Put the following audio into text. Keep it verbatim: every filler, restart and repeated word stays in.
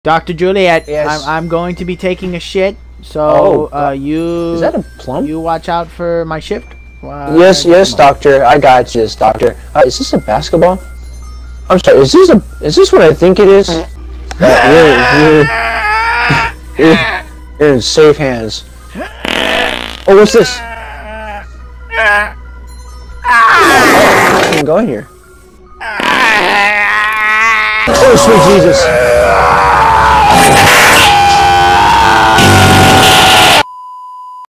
Doctor Juliet, Yes. I'm, I'm going to be taking a shit, so Oh, uh, you Is that a plum? you watch out for my shift. Uh, yes, yes, come on. doctor. I got you, doctor. Uh, is this a basketball? I'm sorry. Is this a? Is this what I think it is? Uh, you're, you're, you're, you're in safe hands. Oh, what's this? I can't go in here. Oh, sweet Jesus!